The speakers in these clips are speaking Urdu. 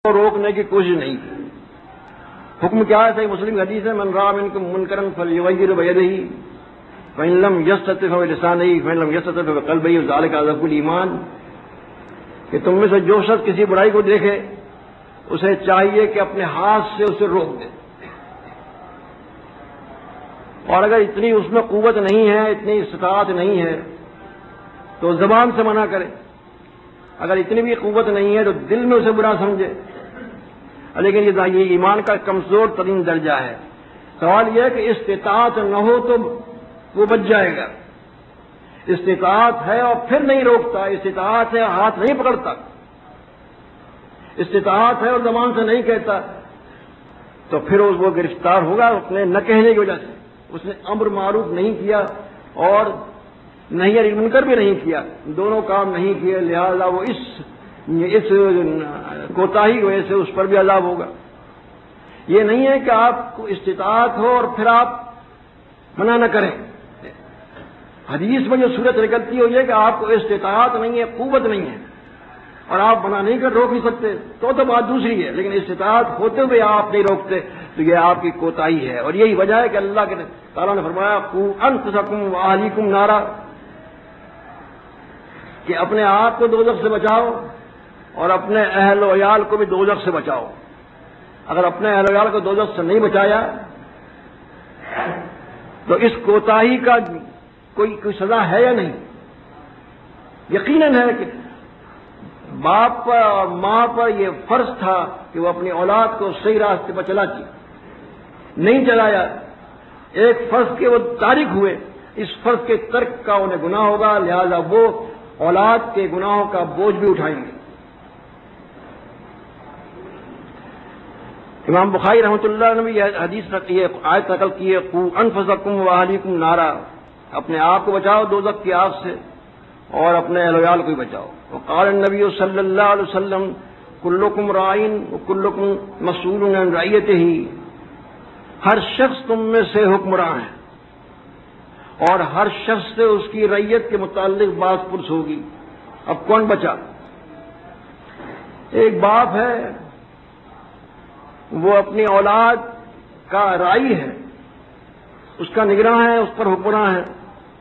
روکنے کی کوشش نہیں کی۔ حکم کیا ہے؟ صحیح مسلم حدیث ہے، من رأى منکم منکرا فلیغیرہ بیدہ فإن لم یستطع فبلسانہ فإن لم یستطع فبقلبہ وذلک اضعف الایمان، کہ تم میں سے جو شخص کسی برائی کو دیکھے اسے چاہیے کہ اپنے ہاتھ سے اسے روک دے، اور اگر اتنی اس میں قوت نہیں ہے، اتنی استطاعت نہیں ہے تو زبان سے منع کرے، اگر اتنی بھی قوت نہیں ہے تو دل میں اسے برا سمجھے، لیکن یہ ایمان کا کمزور ترین درجہ ہے۔ سوال یہ ہے کہ استطاعت نہ ہو تو وہ بچ جائے گا، استطاعت ہے اور پھر نہیں روکتا، استطاعت ہے ہاتھ نہیں پکڑتا، استطاعت ہے اور زبان سے نہیں کہتا، تو پھر وہ گرفتار ہوگا اپنے نہ کہنے کی وجہ سے۔ اس نے امر معروف نہیں کیا اور نہی عن منکر بھی نہیں کیا، دونوں کام نہیں کیے، لہذا وہ اس کوتاہی کی وجہ سے اس پر بھی عذاب ہوگا۔ یہ نہیں ہے کہ آپ کو استطاعت ہو اور پھر آپ منع نہ کریں۔ حدیث میں جو صورت نکلتی ہو یہ کہ آپ کو استطاعت نہیں ہے، قوت نہیں ہے اور آپ منع نہیں کر روک نہیں سکتے تو بات دوسری ہے، لیکن استطاعت ہوتے ہوئے آپ نہیں روکتے تو یہ آپ کی کوتاہی ہے۔ اور یہی وجہ ہے کہ اللہ کے تعالیٰ نے فرمایا قوا انفسکم واہلیکم نارا، کہ اپنے آپ کو دوزخ سے بچاؤ اور اپنے اہل و عیال کو بھی دوزخ سے بچاؤ۔ اگر اپنے اہل و عیال کو دوزخ سے نہیں بچایا تو اس کوتاہی کا کوئی سزا ہے یا نہیں؟ یقیناً ہے کہ باپ پر اور ماں پر یہ فرض تھا کہ وہ اپنی اولاد کو صحیح راستے پر چلاتی، نہیں چلایا، ایک فرض کے وہ تارک ہوئے، اس فرض کے ترک کا انہیں گناہ ہوگا، لہذا وہ اولاد کے گناہوں کا بوجھ بھی اٹھائیں گے۔ امام بخاری رحمۃ اللہ نے بھی یہ حدیث یہ آیت نقل کی ہے، قوا انفسکم واہلیکم نارا، اپنے آپ کو بچاؤ دوزخ کی آگ سے اور اپنے اہل و عیال کو بھی بچاؤ۔ وقال النبی صلی اللہ علیہ وسلم کلکم راعٍ وکلکم مسئول عن رعیتہ، ہر شخص تم میں سے حکمراں ہے اور ہر شخص سے اس کی رعیت کے متعلق بات پرس ہوگی۔ اب کون بچا؟ ایک باپ ہے، وہ اپنی اولاد کا راعی ہے، اس کا نگراں ہے، اس پر حکمراں ہے،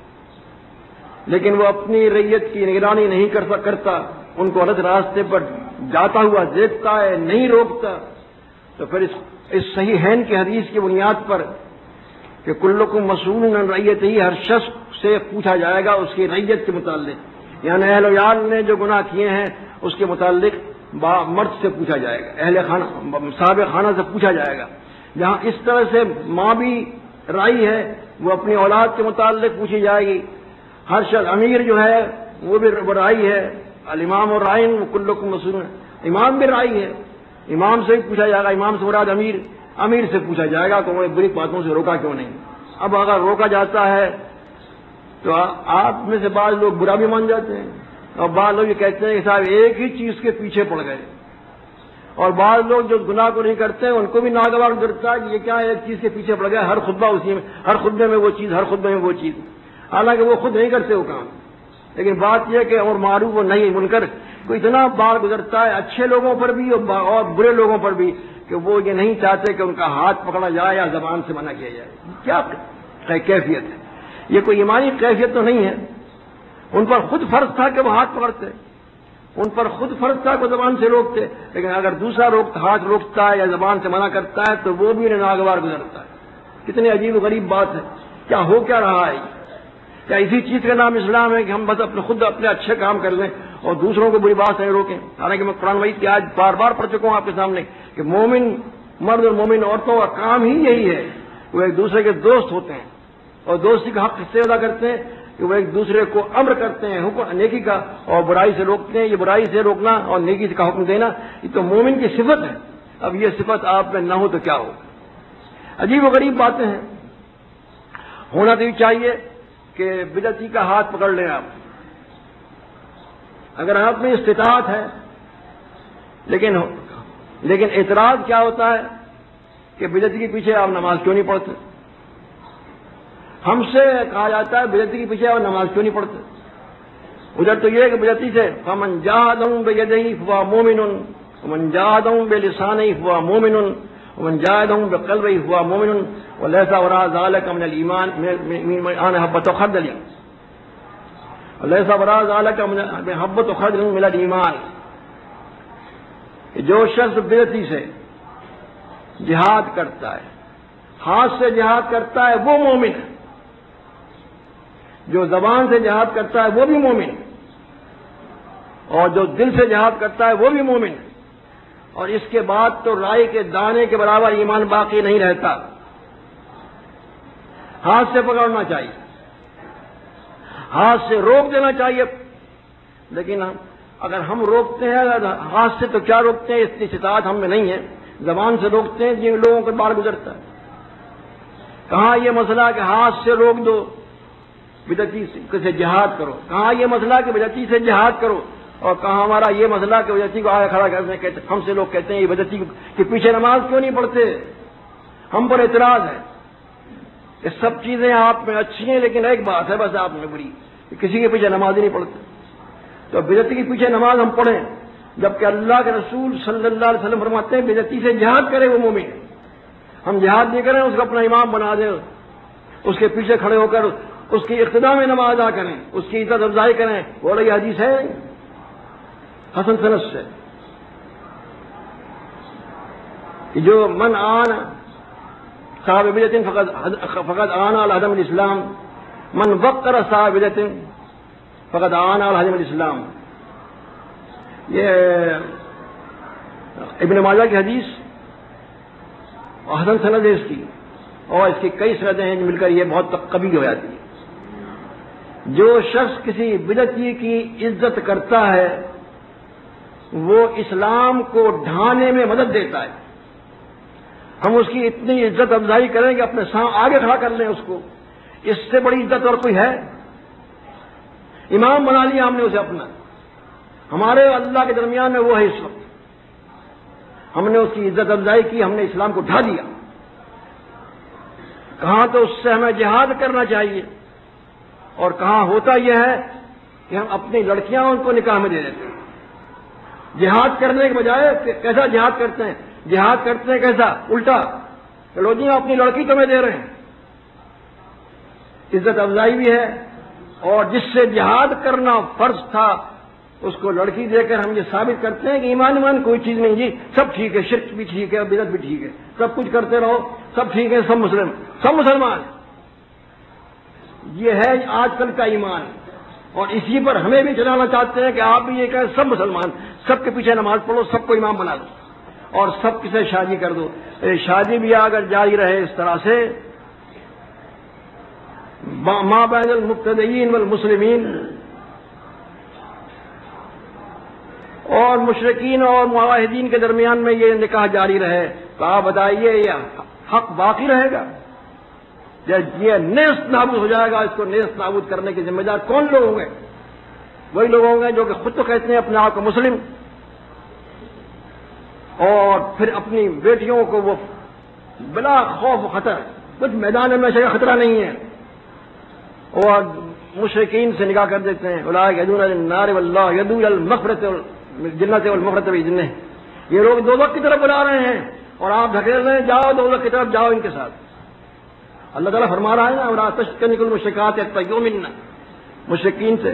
لیکن وہ اپنی رعیت کی نگرانی نہیں کرتا، ان کو غلط راستے پر جاتا ہوا دیکھتا ہے، نہیں روکتا، تو پھر اس صحیحین کی حدیث کی بنیاد پر کہ کلکم مسئول عن رعیتہ، ہر شخص سے پوچھا جائے گا اس کی رعیت کے متعلق، یعنی اہل و عیال نے جو گناہ کیے ہیں اس کے متعلق مرد سے پوچھا جائے گا، اہل خانہ صاحب خانہ سے پوچھا جائے گا۔ جہاں اس طرح سے ماں بھی رائی ہے وہ اپنی اولاد کے متعلق پوچھی جائے گی، ہر شخص امیر جو ہے وہ بھی رائی ہے، الامام الرائن کلکم مسئول، امام بھی رائی ہے، امام سے بھی پوچھا جائے گا، امام سے مراد امیر سے پوچھا جائے گا کہ انہوں نے بری باتوں سے روکا کیوں نہیں۔ اب اگر روکا جاتا ہے تو آپ میں سے بعض لوگ برا بھی مان جاتے ہیں اور بعض لوگ یہ کہتے ہیں کہ صاحب ایک ہی چیز کے پیچھے پڑ گئے، اور بعض لوگ جو گناہ کو نہیں کرتے ہیں ان کو بھی ناگوار گرتا ہے کہ یہ کیا ایک چیز کے پیچھے پڑ گئے، ہر خطبہ اسی میں، ہر خطبے میں وہ چیز، ہر خطبے میں وہ چیز، حالانکہ وہ خود نہیں کرتے وہ کام۔ لیکن بات یہ کہ اور معروف و نہی منکر کو اتنا بار گزرتا ہے اچھے لوگوں پر بھی اور برے لوگوں پر بھی کہ وہ یہ نہیں چاہتے کہ ان کا ہاتھ پکڑا جائے یا زبان سے منع کیا جائے۔ کیا کیفیت ہے؟ یہ کوئی ایمانی کیفیت تو نہیں ہے۔ ان پر خود فرض تھا کہ وہ ہاتھ پکڑتے، ان پر خود فرض تھا کہ زبان سے روکتے، لیکن اگر دوسرا ہاتھ روکتا ہے یا زبان سے منع کرتا ہے تو وہ بھی انہیں ناگوار گزرتا ہے۔ کتنی عجیب و غریب بات ہے۔ کیا ہو کیا رہا ہے؟ کیا اسی چیز کا نام اسلام ہے کہ ہم بس خود اپنے اچھے کام کر لیں اور دوسروں کو بری بات سے روکیں؟ حالانکہ میں قرآن مجید کی آج بار بار پڑھ چکا ہوں آپ کے سامنے کہ مومن مرد اور مومن عورتوں کا کام ہی یہی ہے، وہ ایک دوسرے کے دوست ہوتے ہیں اور دوستی کا حق اس سے ادا کرتے ہیں کہ وہ ایک دوسرے کو امر کرتے ہیں حکم نیکی کا اور برائی سے روکتے ہیں۔ یہ برائی سے روکنا اور نیکی کا حکم دینا یہ تو مومن کی صفت ہے۔ اب یہ صفت آپ میں نہ ہو تو کیا ہو؟ عجیب و غریب باتیں ہیں۔ ہونا تو یہ چاہیے کہ بدعتی کا ہاتھ پکڑ لیں آپ، اگر آپ میں استطاعت ہے، لیکن اعتراض کیا ہوتا ہے کہ بدعتی کے پیچھے آپ نماز کیوں نہیں پڑھتے؟ ہم سے کہا جاتا ہے بدعتی کے پیچھے آپ نماز کیوں نہیں پڑھتے؟ ادھر تو یہ ہے کہ بدعتی سے فمن جاہدہم بیدہ فہو مومن، ومن جاهدهم بلسانه هو مؤمن ومن جاهدهم بقلبه هو مؤمن وليس وراء ذلك من الإيمان من حبة خردل وليس وراء ذلك من حبة خردل من الإيمان. جو شخص بدعتی سے جہاد کرتا ہے، ہاتھ سے جہاد کرتا ہے، وہ مومن ہے. جو زبان سے جہاد کرتا ہے وہ بھی مومن ہے، اور جو دل سے جہاد کرتا ہے وہ بھی مومن ہے. اور اس کے بعد تو رائی کے دانے کے برابر ایمان باقی نہیں رہتا. ہاتھ سے پکڑنا چاہیے، ہاتھ سے روک دینا چاہیے. لیکن اگر ہم روکتے ہیں ہاتھ سے تو کیا روکتے ہیں، اتنی استطاعت ہم میں نہیں ہے. زبان سے روکتے ہیں جن لوگوں کے بار گزرتا ہے. کہاں یہ مسئلہ کہ ہاتھ سے روک دو، بدعتی سے جہاد کرو. کہاں یہ مسئلہ کہ بدعتی سے جہاد کرو، اور کہاں ہمارا یہ مسئلہ کہ بدعتی کو آگے کھڑا کرنے کہتے. ہم سے لوگ کہتے ہیں یہ بدعتی کے پیچھے نماز کیوں نہیں پڑھتے، ہم پر اعتراض ہے. یہ سب چیزیں آپ میں اچھی ہیں، لیکن ایک بات ہے بس آپ میں بری، کہ کسی کے پیچھے نماز ہی نہیں پڑھتے. تو بدعتی کے پیچھے نماز ہم پڑھیں، جبکہ اللہ کے رسول صلی اللہ علیہ وسلم فرماتے ہیں بدعتی سے جہاد کرے وہ مومن. ہم جہاد نہیں کریں، اس کو اپنا امام بنا دیں، اس کے پیچھے کھڑے ہو کر اس کی اقتداء میں نماز ادا کریں، اس کی عزت افزائی کریں. بولے یہ حدیث ہے حسن سند سے کہ جو من آن صاحب بدعت فقد آن علی عدم الاسلام، من وقر صاحب بدعت فقد آن علی عدم الاسلام. یہ ابن ماجہ کی حدیث حسن سند ہے اس کی، اور اس کی کئی سندیں ہیں جو مل کر یہ بہت قوی ہو جاتی ہے. جو شخص کسی بدعتی کی عزت کرتا ہے وہ اسلام کو ڈھانے میں مدد دیتا ہے. ہم اس کی اتنی عزت افزائی کریں کہ اپنے سامنے آگے کھڑا کر لیں اس کو. اس سے بڑی عزت اور کوئی ہے؟ امام بنا لیا ہم نے اسے اپنا، ہمارے اللہ کے درمیان میں وہ ہے. اس وقت ہم نے اس کی عزت افزائی کی، ہم نے اسلام کو ڈھا دیا. کہاں تو اس سے ہمیں جہاد کرنا چاہیے، اور کہاں ہوتا یہ ہے کہ ہم اپنی لڑکیاں ان کو نکاح میں دے دیتے ہیں. جہاد کرنے کے بجائے کیسا جہاد کرتے ہیں، جہاد کرتے ہیں کیسا الٹا، چلو جی اپنی لڑکی تمہیں دے رہے ہیں. عزت افزائی بھی ہے، اور جس سے جہاد کرنا فرض تھا اس کو لڑکی دے کر ہم یہ ثابت کرتے ہیں کہ ایمان کوئی چیز نہیں جی، سب ٹھیک ہے، شرک بھی ٹھیک ہے، بدعت بھی ٹھیک ہے، سب کچھ کرتے رہو، سب ٹھیک ہے، سب مسلمان. یہ ہے آج کل کا ایمان، اور اسی پر ہمیں بھی چلانا چاہتے ہیں کہ آپ بھی یہ کہیں سب مسلمان، سب کے پیچھے نماز پڑھو، سب کو امام بنا دو، اور سب کے سے شادی کر دو. شادی بھی اگر جاری رہے اس طرح سے ما بین المبتدئین والمسلمین، اور مشرکین اور معاہدین کے درمیان میں یہ نکاح جاری رہے، تو آپ بتائیے یہ حق باقی رہے گا؟ یہ نیست نابود ہو جائے گا. اس کو نیست نابود کرنے کے ذمہ دار کون لوگ ہوں گے؟ وہی لوگ ہوں گے جو کہ خود تو کہتے ہیں اپنے آپ کو مسلم، اور پھر اپنی بیٹیوں کو وہ بلا خوف و خطر، کچھ میدان میں سے خطرہ نہیں ہے، اور مشرکین سے نکاح کر دیتے ہیں. اولئک یدعون الی النار واللہ یدعو الی المغفرۃ والجنۃ والمغفرۃ باذنہ. یہ لوگ دوزخ کی طرف بلا رہے ہیں، اور آپ دھکیل رہے ہیں جاؤ دوزخ کی طرف، جاؤ ان کے ساتھ. اللہ تعالیٰ فرما رہا ہے نا ولا تشتنکوا المشرکات حتی یؤمنن، مشرکین سے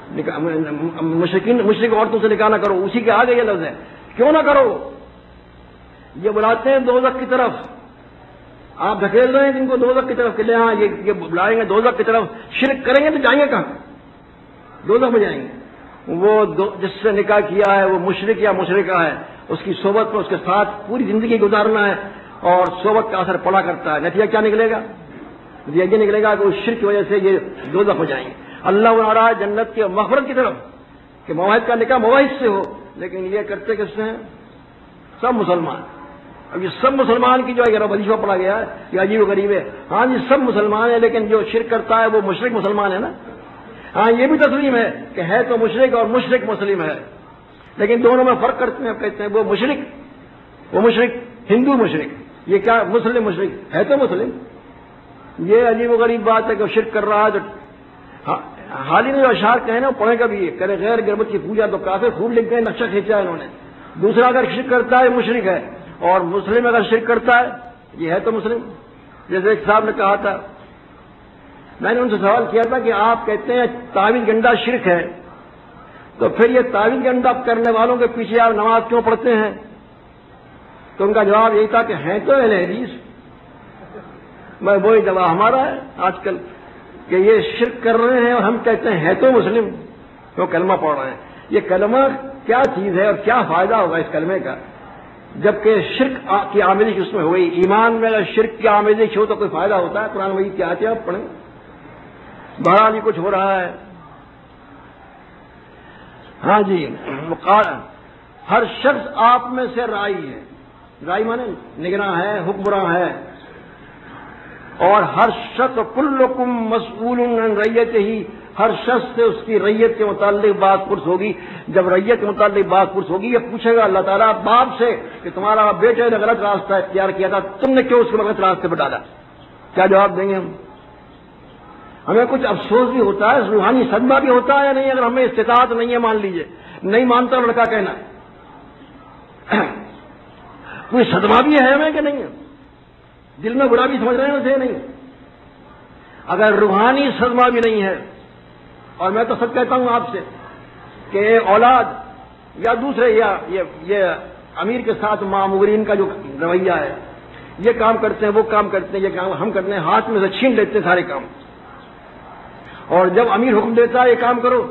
مشرک عورتوں سے نکاح نہ کرو. اسی کے آگے یہ لفظ ہے، کیوں نہ کرو؟ یہ بلاتے ہیں دوزخ کی طرف، آپ دھکیل رہے ہیں جن کو دوزخ کی طرف، کہ لے ہاں یہ بلائیں گے دوزخ کی طرف. شرک کریں گے تو جائیں گے کہاں؟ دوزخ میں جائیں گے. وہ جس سے نکاح کیا ہے وہ مشرک یا مشرکہ ہے، اس کی صحبت پر اس کے ساتھ پوری زندگی گزارنا ہے، اور صحبت کا اثر پڑا کرتا ہے. نتیجہ کیا نکلے گا؟ نتیجہ یہ نکلے گا کہ اس شرک کی وجہ سے یہ دوزخ ہو جائیں گے. اللہ بنا رہا ہے جنت کی مغفرت کی طرف کہ مواحد کا نکاح مواحد سے ہو، لیکن یہ کرتے کس سے ہیں؟ سب مسلمان. اب یہ سب مسلمان کی جو ہے وظیفہ پڑا گیا ہے، یہ عجیب و غریب ہے. ہاں جی سب مسلمان ہیں، لیکن جو شرک کرتا ہے وہ مشرک مسلمان ہے نا. ہاں یہ بھی تسلیم ہے کہ ہے تو مشرک اور مشرک مسلم ہے، لیکن دونوں میں فرق کرتے ہیں. کہتے ہیں وہ مشرک ہندو مشرک، یہ کیا مسلم مشرک ہے تو مسلم. یہ عجیب و غریب بات ہے کہ شرک کر رہا ہے. تو حال ہی میں جو اشعار کہے نا پڑھے گا بھی، کرے غیر گربت کی پوجا تو کافر، خوب لکھتے ہیں، نقشہ کھینچا ہے انہوں نے. دوسرا اگر شرک کرتا ہے مشرک ہے، اور مسلم اگر شرک کرتا ہے یہ ہے تو مسلم. جیسے ایک صاحب نے کہا تھا، میں نے ان سے سوال کیا تھا کہ آپ کہتے ہیں تعویذ گنڈا شرک ہے، تو پھر یہ تعویذ گنڈا کرنے والوں کے پیچھے آپ نماز کیوں پڑھتے ہیں؟ تو ان کا جواب یہی تھا کہ ہیں تو اہل حدیث. میں وہی جواب ہمارا ہے آج کل کہ یہ شرک کر رہے ہیں اور ہم کہتے ہیں تو مسلم، تو کلمہ پڑھ رہے ہیں. یہ کلمہ کیا چیز ہے اور کیا فائدہ ہوگا اس کلمے کا، جبکہ شرک کی آمیزش اس میں ہوئی. ایمان میں اگر شرک کی آمیزش ہو تو کوئی فائدہ ہوتا ہے؟ قرآن مجید کی آیتیں آپ پڑھیں. بہرحال یہ کچھ ہو رہا ہے. ہاں جی، ہر شخص آپ میں سے رائی ہے. رائی مانے نگراں ہے، حکمراں ہے. اور ہر شخص کلکم مسئول عن رعیتہ، ہر شخص سے اس کی ریت کے متعلق بات پرس ہوگی. جب ریت کے متعلق بات پرس ہوگی، یہ پوچھے گا اللہ تعالیٰ باپ سے کہ تمہارا بیٹے نے غلط راستہ اختیار کیا تھا، تم نے کیوں اس کو غلط راستے پہ ڈالا؟ کیا جواب دیں گے ہم؟ ہمیں کچھ افسوس بھی ہوتا ہے، روحانی صدمہ بھی ہوتا ہے یا نہیں؟ اگر ہمیں استطاعت نہیں ہے، مان لیجئے نہیں مانتا لڑکا کہنا ہے، کوئی صدمہ بھی ہے ہمیں کہ نہیں ہے؟ دل میں برا بھی سمجھ رہے ہیں اسے نہیں؟ اگر روحانی صدمہ بھی نہیں ہے، اور میں تو سب کہتا ہوں آپ سے کہ اولاد یا دوسرے یا یہ امیر کے ساتھ مامورین کا جو رویہ ہے، یہ کام کرتے ہیں وہ کام کرتے ہیں، یہ کام ہم کرتے ہیں، ہاتھ میں سے چھین لیتے ہیں سارے کام. اور جب امیر حکم دیتا ہے یہ کام کرو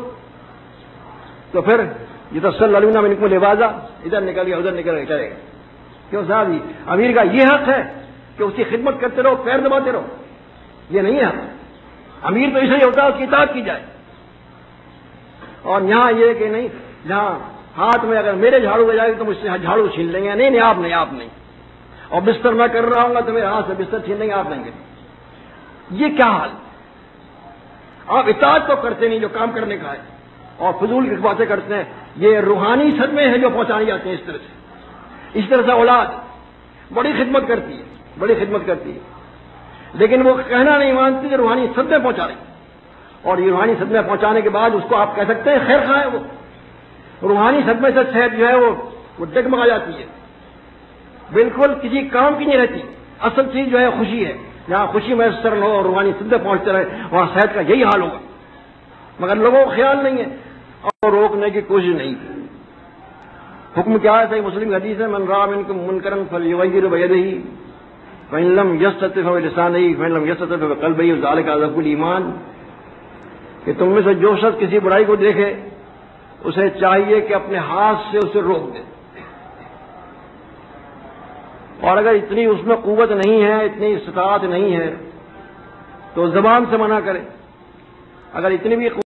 تو پھر یہ تو صلی اللہ علیہ وسلم لبازا ادھر نکل گیا ادھر نکل گیا چلے گا. کیوں صاحب جی؟ امیر کا یہ حق ہے کہ اس کی خدمت کرتے رہو، پیر دباتے رہو؟ یہ نہیں ہے. امیر تو اسے ہوتا ہے اس کی اطاعت کی جائے. اور یہاں یہ کہ نہیں، جہاں ہاتھ میں اگر میرے جھاڑو بجائے جائے تو مجھ سے جھاڑو چھین لیں گے. نہیں آپ نہیں، آپ نہیں. اور بستر میں کر رہا ہوں گا تو میرے ہاتھ سے بستر چھین لیں گے، آپ نہیں گے. یہ کیا حال؟ آپ اطاعت تو کرتے نہیں جو کام کرنے کا ہے، اور فضول کی باتیں کرتے ہیں. یہ روحانی صدمے ہیں جو پہنچائی جاتے ہیں اس طرح سے. اس طرح سے اولاد بڑی خدمت کرتی ہے، بڑی خدمت کرتی ہے، لیکن وہ کہنا نہیں مانتی کہ روحانی صدمے پہنچا رہی. اور یہ روحانی صدمے پہنچانے کے بعد اس کو آپ کہہ سکتے ہیں خیر خواہ ہے. وہ روحانی صدمے سے صحت جو ہے وہ ڈگمگا جاتی ہے، بالکل کسی کام کی نہیں رہتی. اصل چیز جو ہے خوشی ہے. جہاں خوشی میسر نہ ہو اور روحانی صدمے پہنچتے رہے وہاں صحت کا یہی حال ہوگا. مگر لوگوں کو خیال نہیں ہے اور روکنے کی کوشش نہیں. حکم کیا ہے؟ صحیح مسلم حدیث ہے، من رأى منکم منکرا فلیغیرہ بیدہ فإن لم یستطع فبلسانہ فإن لم یستطع فبقلبہ وذلک اضعف الایمان. کہ تم میں سے جو شخص کسی برائی کو دیکھے اسے چاہیے کہ اپنے ہاتھ سے اسے روک دے، اور اگر اتنی اس میں قوت نہیں ہے، اتنی استطاعت نہیں ہے تو زبان سے منع کرے. اگر اتنی بھی